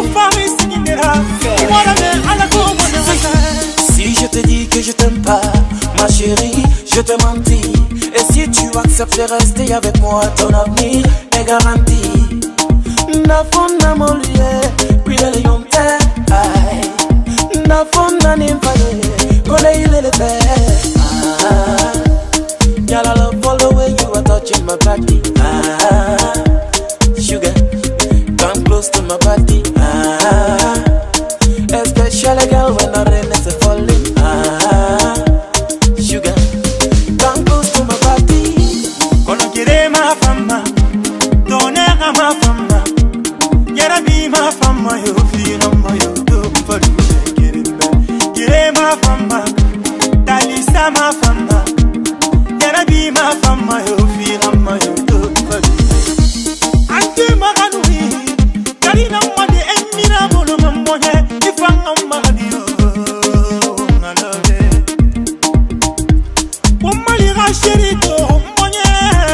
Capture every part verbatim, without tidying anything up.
Si je te dis que je t'aime pas, ma chérie, je te mentis. Et si tu acceptes de rester avec moi, ton avenir est garanti. Na fonna molie, puis le lion te aïe. Na fonna n'impale, kole il est le père. Girl, I love all the way you are touching my body. Ah, sugar, come close to my body. Ah, especially girl when the rain is falling. Ah, sugar, come close to my body. Kono kire ma fama, tonera ma fama. Yara bi ma fama yo fina ma yo do falu kire kire ma fama, talisa ma fama. Yara bi ma fama yo fina ma yo do falu. Ante maganui, karina ma de emira bolo mamoye, ifanga magani yo ngalobe. Womali ga sherito monye,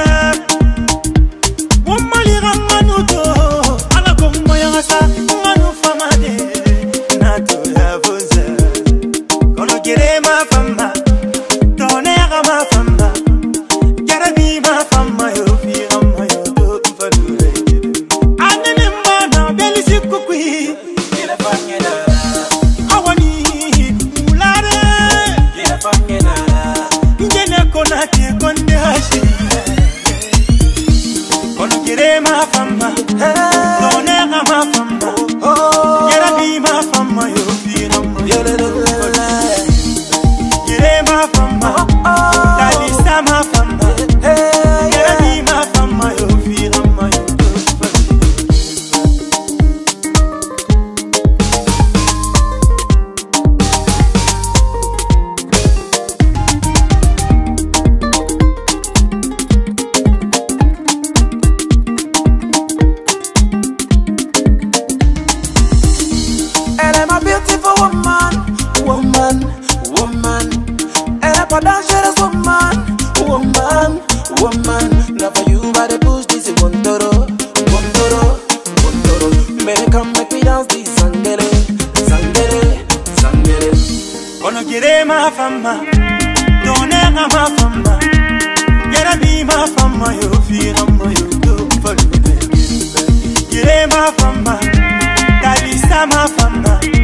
womali ga manuto. Sa manu fama de nato ya voza kono kire ma fama tonera ma fama jarabi ma fama yo fi amma yo do falure anene mbana belisi kukui ila fanyena awani mulare ila fanyena njene kona ti konde hashi kono kire ma fama tonera ma fama yara bi ma fama yo fina ma yere ma fama talisa ma fama yara bi ma fama yo fina ma yo dangerous woman, woman, woman. Now for you by the bush, this is one toro, one toro, one toro. Baby, come make me dance this sangere, sangere, sangere. Kono kire ma fama, tonera ma fama. Yara bi ma fama yo fina ma yo do falu. Kire ma fama, talisa ma fama.